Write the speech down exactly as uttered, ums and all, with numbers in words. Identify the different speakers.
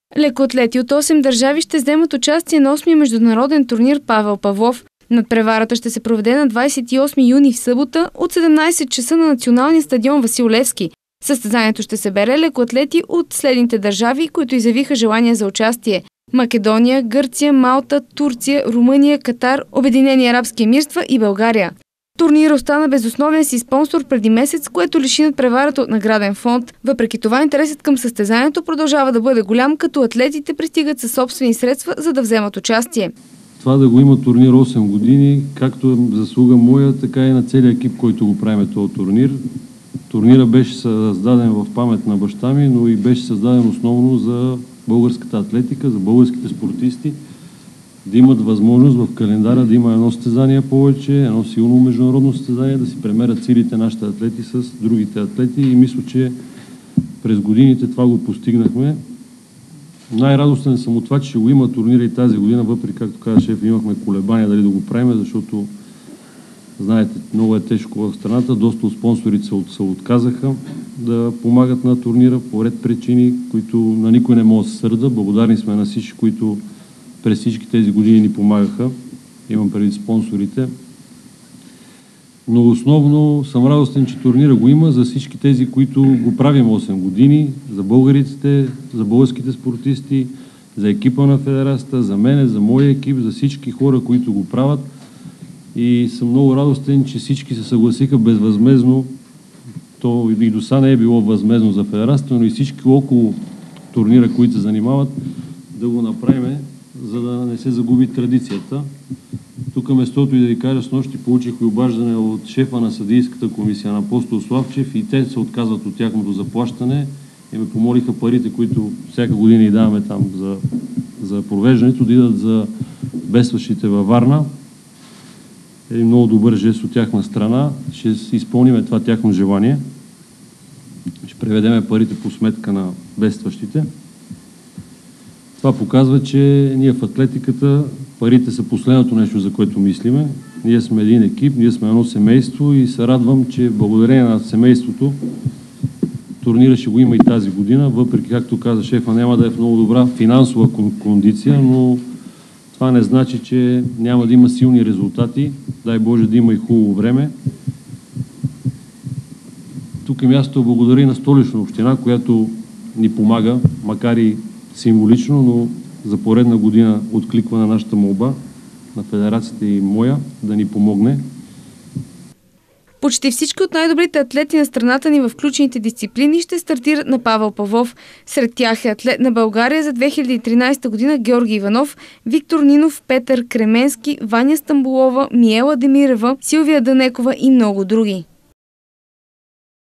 Speaker 1: Лекоатлети от осем държави ще вземат участие на осмия международен турнир Павел Павлов. Надпреварата ще се проведе на двадесет и осми юни в събота от седемнадесет часа на националния стадион Васил Левски. Състезанието ще събере лекоатлети от следните държави, които изявиха желание за участие: Македония, Гърция, Малта, Турция, Румъния, Катар, Обединени арабски емирства и България. Турнирът остана без основен си спонсор преди месец, което лиши надпреварата от награден фонд. Въпреки това, интересът към състезанието продължава да бъде голям, като атлетите пристигат със собствени средства, за да вземат участие.
Speaker 2: Това да го има турнир осем години, както е заслуга моя, така и на целия екип, който го правим този турнир. Турнира беше създаден в памет на баща ми, но и беше създаден основно за българската атлетика, за българските спортисти, да имат възможност в календара да има едно състезание повече, едно силно международно състезание, да си премерят силите нашите атлети с другите атлети, и мисля, че през годините това го постигнахме. Най-радостен съм от това, че ще го има турнира и тази година, въпреки, както каза шеф, имахме колебания дали да го правим, защото знаете, много е тежко в страната, доста от спонсорите се отказаха да помагат на турнира по ред причини, които на никой не мога да се сърда. Благодарни сме на всички, които през всички тези години ни помагаха. Имам преди спонсорите. Но основно съм радостен, че турнира го има за всички тези, които го правим осем години, за българите, за българските спортисти, за екипа на федерацията, за мене, за моя екип, за всички хора, които го правят. И съм много радостен, че всички се съгласиха безвъзмездно. То и до сега не е било възмездно за федерацията, но и всички около турнира, които се занимават, да го направим, за да не се загуби традицията. Тук местото и да ви кажа, с нощи получих и обаждане от шефа на съдийската комисия на Апостол Славчев, и те се отказват от тяхното заплащане и ме помолиха парите, които всяка година и даваме там за, за провеждането, да идат за бедстващите във Варна. Е много добър жест от тяхна страна. Ще изпълним това тяхно желание. Ще преведеме парите по сметка на бедстващите. Това показва, че ние в атлетиката парите са последното нещо, за което мислиме. Ние сме един екип, ние сме едно семейство и се радвам, че благодарение на семейството турнира ще го има и тази година, въпреки, както каза шефа, няма да е в много добра финансова кондиция, но това не значи, че няма да има силни резултати. Дай Боже да има и хубаво време. Тук е място благодаря на Столична община, която ни помага, макар и символично, но за поредна година откликва на нашата молба, на федерацията и моя, да ни помогне.
Speaker 1: Почти всички от най-добрите атлети на страната ни в включените дисциплини ще стартират на Павел Павлов. Сред тях е атлет на България за две хиляди и тринадесета година Георги Иванов, Виктор Нинов, Петър Кременски, Ваня Стамболова, Миела Демирева, Силвия Данекова и много други.